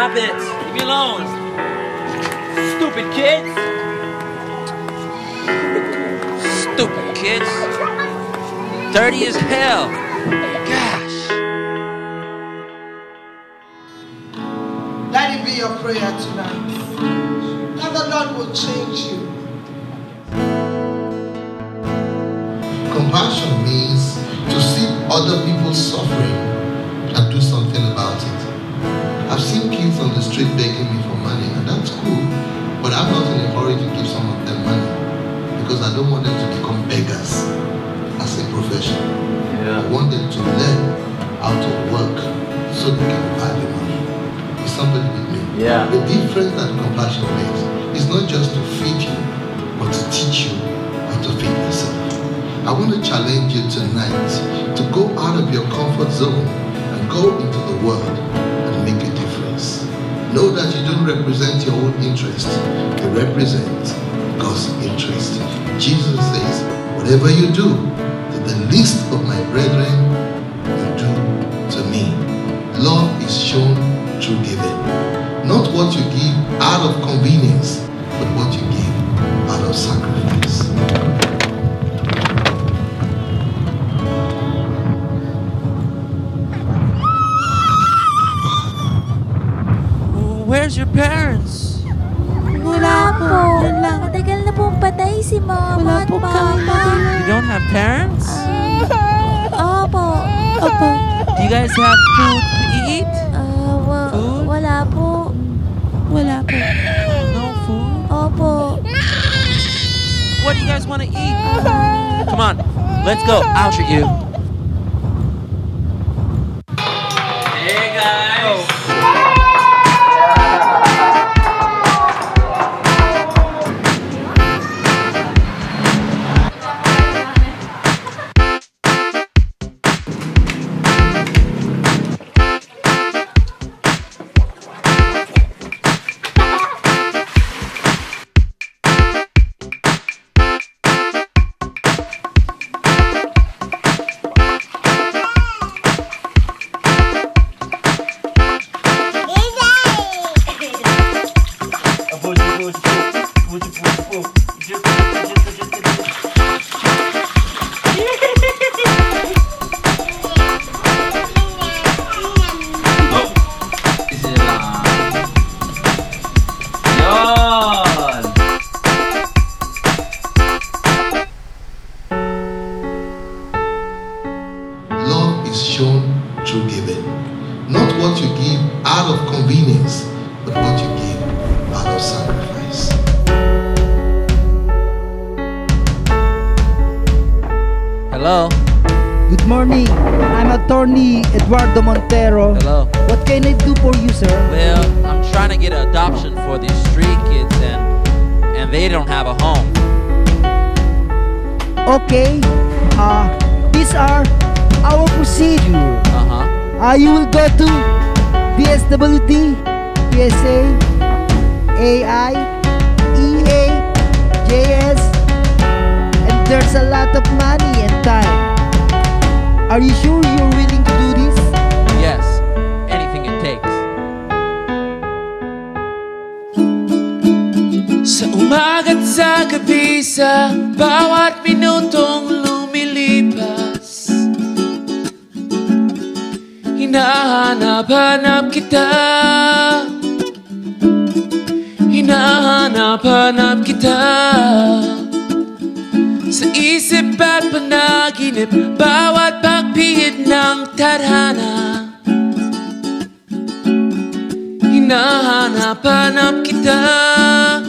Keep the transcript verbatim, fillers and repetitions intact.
Stop it! Leave me alone! Stupid kids! Stupid kids! Dirty as hell! Gosh! Let it be your prayer tonight. That the Lord will change you. Compassion means to see other people's suffering and do something about it. I've seen kids on the street begging me for money, and that's cool, but I'm not in a hurry to give some of them money because I don't want them to become beggars as a profession. Yeah. I want them to learn how to work so they can value money. Is somebody with me? Yeah. The difference that compassion makes is not just to feed you, but to teach you how to feed yourself. I want to challenge you tonight to go out of your comfort zone and go into the world and make a difference. Know that you don't represent your own interest, you represent God's interest. Jesus says, whatever you do to the least of my brethren, you do to me. Love is shown through giving. Not what you give out of convenience, but what you give out of sacrifice. Where's your parents? Wala po. Matagal na pong patay si mama at papa. You don't have parents? Opo. Opo. Do you guys have food to eat? Uh, wa Food? Wala po. Wala po. No food? Opo. What do you guys want to eat? Come on, let's go. I'll treat you. Hey guys. Shown through giving. Not what you give out of convenience, but what you give out of sacrifice. Hello? Good morning. I'm attorney Eduardo Montero. Hello? What can I do for you, sir? Well, I'm trying to get an adoption for these street kids and and they don't have a home. Okay. Uh, these are our procedure. Uh-huh. Uh, you will go to P S W D, P S A, A I, E A, J S, and there's a lot of money and time. Are you sure you're willing to do this? Yes, anything it takes. Sa umaga't sa gabi, sa bawat minutong lumilipas, hinahanap-hanap kita, hinahanap-hanap kita. Sa isip at panaginip, bawat pagpihit ng tadhana, hinahanap-hanap kita.